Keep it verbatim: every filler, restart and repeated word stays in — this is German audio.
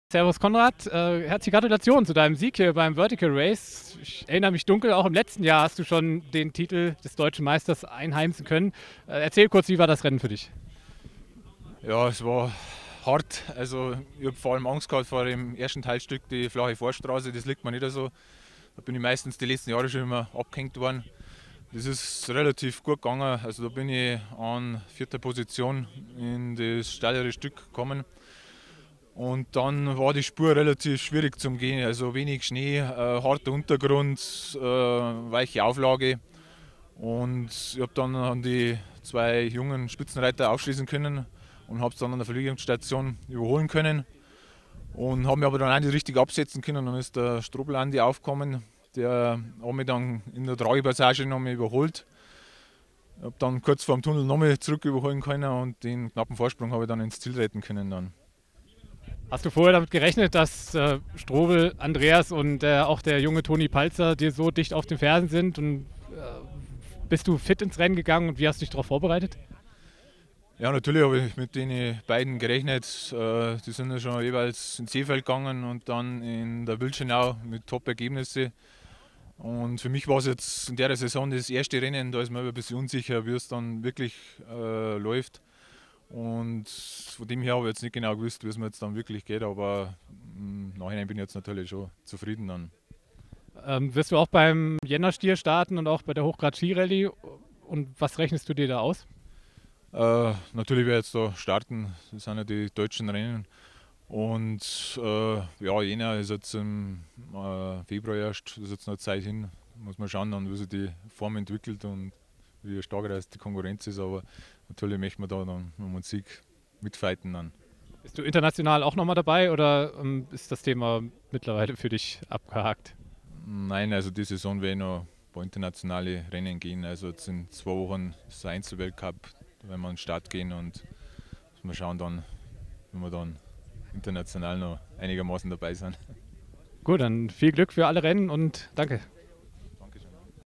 Servus Konrad, äh, herzliche Gratulation zu deinem Sieg hier beim Vertical Race. Ich erinnere mich dunkel, auch im letzten Jahr hast du schon den Titel des deutschen Meisters einheimsen können. Äh, erzähl kurz, wie war das Rennen für dich? Ja, es war hart. Also ich habe vor allem Angst gehabt vor dem ersten Teilstück, die flache Vorstraße. Das liegt mir nicht so. Da bin ich meistens die letzten Jahre schon immer abgehängt worden. Das ist relativ gut gegangen. Also da bin ich an vierter Position in das steilere Stück gekommen. Und dann war die Spur relativ schwierig zum Gehen. Also wenig Schnee, äh, harter Untergrund, äh, weiche Auflage. Und ich habe dann an die zwei jungen Spitzenreiter aufschließen können und habe es dann an der Verlegungsstation überholen können. Und habe mich aber dann auch nicht richtig absetzen können. Dann ist der Strobel Andi aufgekommen, der hat mich dann in der Tragepassage noch mal überholt. Ich habe dann kurz vor dem Tunnel noch mal zurück überholen können und den knappen Vorsprung habe ich dann ins Ziel retten können. Dann. Hast du vorher damit gerechnet, dass äh, Strobel, Andreas und äh, auch der junge Toni Palzer dir so dicht auf den Fersen sind? Und äh, bist du fit ins Rennen gegangen und wie hast du dich darauf vorbereitet? Ja, natürlich habe ich mit den beiden gerechnet. Äh, Die sind ja schon jeweils ins Seefeld gegangen und dann in der Wildschenau mit Top-Ergebnissen. Und für mich war es jetzt in der Saison das erste Rennen, da ist man ein bisschen unsicher, wie es dann wirklich äh, läuft. Und von dem her habe ich jetzt nicht genau gewusst, wie es mir jetzt dann wirklich geht, aber im Nachhinein bin ich jetzt natürlich schon zufrieden dann. Ähm, wirst du auch beim Jännerstier starten und auch bei der Hochgrad Skirallye? Und was rechnest du dir da aus? Äh, natürlich werde ich jetzt da starten, das sind ja die deutschen Rennen. Und äh, ja, Jena ist jetzt im äh, Februar erst, das ist jetzt noch Zeit hin. Muss man schauen, dann, wie sich die Form entwickelt und wie stark das die Konkurrenz ist. Aber natürlich möchten wir da dann um den Sieg mitfighten dann. Bist du international auch nochmal dabei oder ähm, ist das Thema mittlerweile für dich abgehakt? Nein, also die Saison werde ich noch ein paar internationale Rennen gehen. Also jetzt in zwei Wochen ist der Einzelweltcup, da werden wir an den Start gehen und wir schauen dann, wie wir dann international noch einigermaßen dabei sind. Gut, dann viel Glück für alle Rennen und danke.